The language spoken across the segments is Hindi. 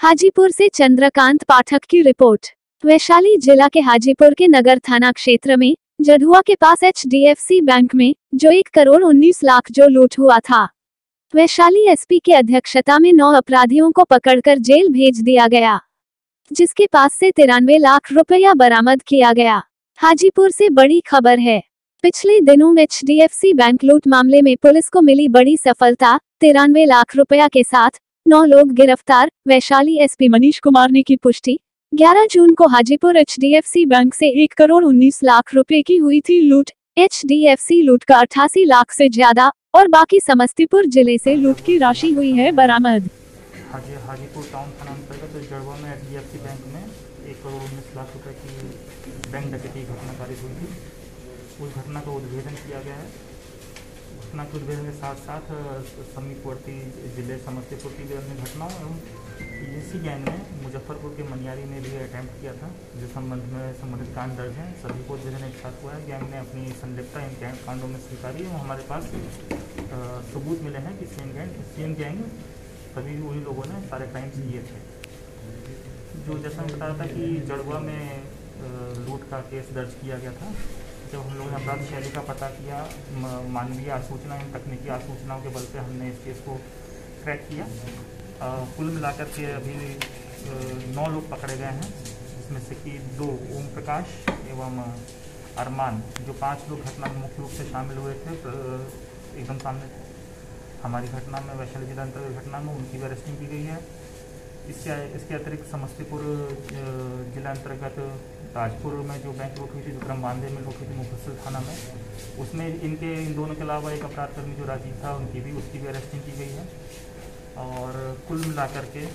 हाजीपुर से चंद्रकांत पाठक की रिपोर्ट। वैशाली जिला के हाजीपुर के नगर थाना क्षेत्र में जढ़ुआ के पास HDFC बैंक में जो 1,19,00,000 जो लूट हुआ था, वैशाली SP के अध्यक्षता में 9 अपराधियों को पकड़कर जेल भेज दिया गया, जिसके पास से 93 लाख रुपया बरामद किया गया। हाजीपुर से बड़ी खबर है। पिछले दिनों HDFC बैंक लूट मामले में पुलिस को मिली बड़ी सफलता। 93 लाख रुपया के साथ 9 लोग गिरफ्तार। वैशाली SP मनीष कुमार ने की पुष्टि। 11 जून को हाजीपुर HDFC बैंक से 1,19,00,000 रुपए की हुई थी लूट। HDFC लूट का 88 लाख से ज्यादा और बाकी समस्तीपुर जिले से लूट की राशि हुई है बरामद। हाजीपुर टाउन थाना अंतर्गत जड़वा में HDFC बैंक में 1,19,00,000 रुपए की बैंक डकैती की घटना कारित हुई थी। उस घटना का उद्भेदन किया गया है। घटना के उद्भेदन के साथ साथ समीपवर्ती जिले समस्तीपुर की भी अन्य घटनाओं एवं इसी गैंग ने मुजफ्फरपुर के मनियारी में भी अटैम्प्ट किया था, जो संबंध में संबंधित कांड दर्ज हैं। सभी को उद्भेदन एक साथ हुआ है। गैंग ने अपनी संलिप्तता इन कांडों में स्वीकारी है। हमारे पास सबूत मिले हैं कि सेम गैंग सभी वही लोगों ने सारे क्राइम्स किए थे। जो जैसा मैं बताया था कि जड़वा में लूट का केस दर्ज किया गया था। जब हम लोगों ने अपराध शैली का पता किया, मानवीय आसूचना एवं तकनीकी आसूचनाओं के बल पे हमने इस केस को क्रैक किया। कुल मिलाकर के अभी 9 लोग पकड़े गए हैं, जिसमें से कि 2 ओम प्रकाश एवं अरमान, जो 5 लोग घटना में मुख्य रूप से शामिल हुए थे, एकदम सामने हमारी घटना में, वैशाली जिला अंतर्गत घटना में उनकी भी अरेस्टिंग की गई है। इसके अतिरिक्त समस्तीपुर जिला अंतर्गत ताजपुर में जो बैंक लूट हुई थी, विक्रम बांधे में लूट हुई थी मुफस्सिल थाना में, उसमें इन दोनों के अलावा एक अपराधकर्मी जो राजीव था उसकी भी अरेस्टिंग की गई है। और कुल मिलाकर के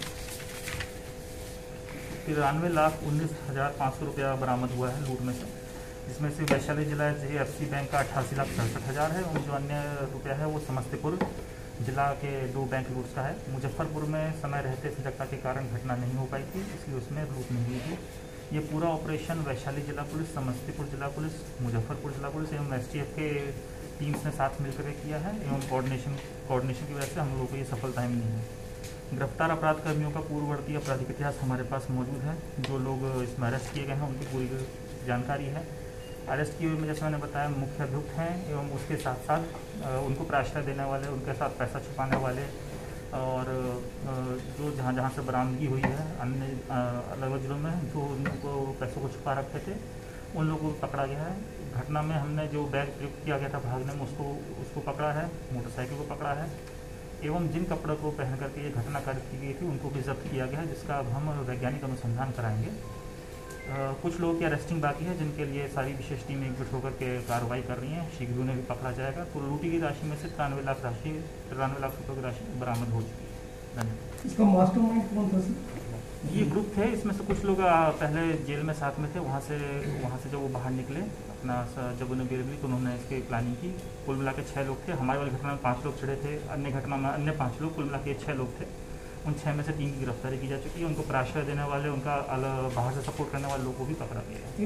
93,19,500 रुपया बरामद हुआ है लूट में से, जिसमें से वैशाली जिला HDFC बैंक का 88,67,000 है और जो अन्य रुपया है वो समस्तीपुर जिला के 2 बैंक लूट का है। मुजफ्फरपुर में समय रहते सजगता के कारण घटना नहीं हो पाई थी, इसलिए उसमें लूट नहीं हुई थी। ये पूरा ऑपरेशन वैशाली जिला पुलिस, समस्तीपुर जिला पुलिस, मुजफ्फरपुर जिला पुलिस एवं STF के टीम्स ने साथ मिलकर किया है एवं कोऑर्डिनेशन की वजह से हम लोगों को ये सफलताएँ मिली हैं। गिरफ्तार अपराध कर्मियों का पूर्ववर्ती आपराधिक इतिहास हमारे पास मौजूद है। जो लोग इसमें अरेस्ट किए गए हैं उनकी पूरी जानकारी है। अरेस्ट किए हुए में जैसे मैंने बताया मुख्य अभियुक्त हैं एवं उसके साथ साथ उनको प्राश्रय देने वाले, उनके साथ पैसा छुपाने वाले और जो जहाँ से बरामदगी हुई है अन्य अलग अलग जिलों में जो उनको पैसों को छुपा रखते थे, उन लोगों को पकड़ा गया है। घटना में हमने जो बैग प्रयुक्त किया गया था भागने में उसको पकड़ा है, मोटरसाइकिल को पकड़ा है एवं जिन कपड़ों को पहन करके ये घटना कारित की गई थी उनको भी जब्त किया गया है, जिसका अब हम वैज्ञानिक अनुसंधान कराएंगे। कुछ लोगों की अरेस्टिंग बाकी है, जिनके लिए सारी विशेष टीमें एकजुट होकर के कार्रवाई कर रही हैं। शीघ्र उन्हें भी पकड़ा जाएगा। तो लूटी की राशि में से 93 लाख रुपये की राशि बरामद हो चुकी है। धन्यवाद। इसका मास्टरमाइंड कौन था? ये ग्रुप थे, इसमें से कुछ लोग पहले जेल में साथ में थे, वहाँ से जब वो बाहर निकले अपना जब उन्हें बेल मिली तो उन्होंने इसकी प्लानिंग की। कुल मिला के 6 लोग थे। हमारी वाली घटना में 5 लोग चढ़े थे, अन्य घटना में अन्य 5 लोग, कुल मिला के 6 लोग थे। उन 6 में से 3 की गिरफ्तारी की जा चुकी है। उनको प्राश्रय देने वाले, उनका बाहर से सपोर्ट करने वाले लोगों को भी पकड़ा गया है।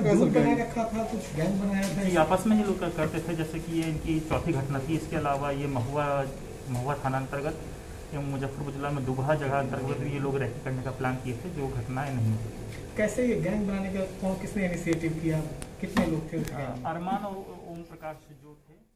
ये आपस में ही लोग करते थे, जैसे कि ये इनकी चौथी घटना थी। इसके अलावा ये महुआ थाना अंतर्गत एवं मुजफ्फरपुर जिला में दुबहा जगह अंतर्गत ये लोग रैकेट करने का प्लान किए थे, जो घटनाएं नहीं हुई। कैसे ये गैंग बनाने का किसने इनिशिएटिव किया? कितने लोग थे? अरमान और ओम प्रकाश जो थे।